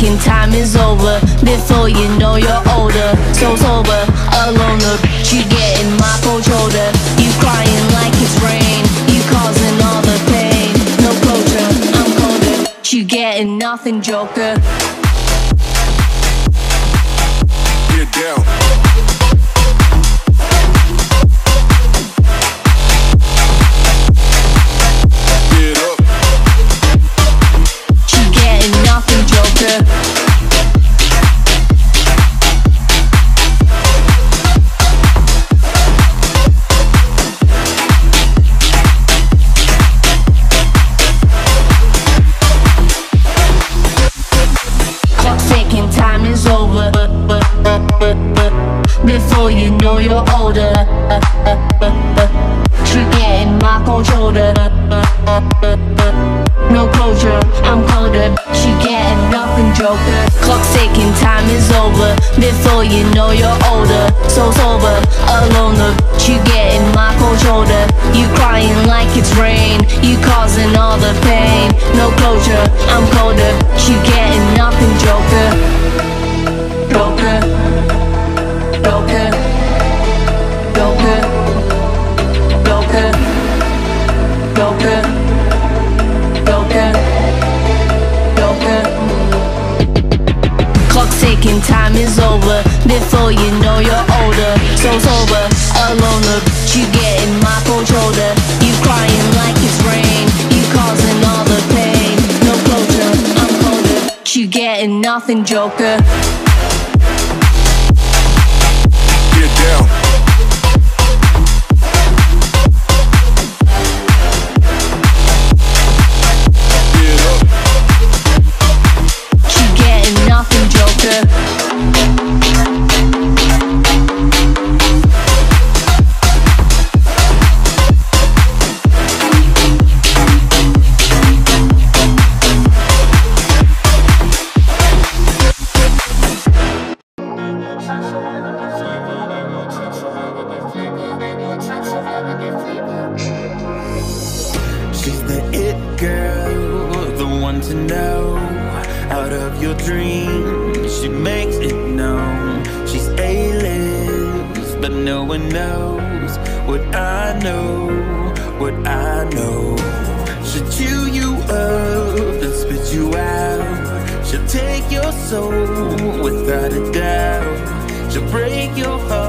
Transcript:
thinking time is over. Before you know you're older. So sober, alone, the bitch you getting my cold shoulder. You crying like it's rain, you causing all the pain. No closure, I'm colder, you getting nothing, joker. Get down. Before you know you're older. You're getting my cold shoulder. No closure, I'm colder. She getting nothing, joker. Clock's ticking, time is over. Before you know you're older. So sober, alone, the bitch you getting my cold shoulder. You crying like it's rain, you causing all the pain. No closure, I'm colder. She getting nothing, joker. Joker. Joker, Joker, Joker, Joker, Joker, Joker. Clock's ticking, time is over. Before you know you're older. So sober, alone, the bitch you getting my cold shoulder. You crying like it's rain, you causing all the pain. No closure, I'm colder. You getting nothing, joker. Down. Get up. She getting nothing, joker. She's the it girl, the one to know. Out of your dreams, she makes it known. She's A-list, but no one knows what I know, what I know. She'll chew you up and spit you out. She'll take your soul without a doubt. She'll break your heart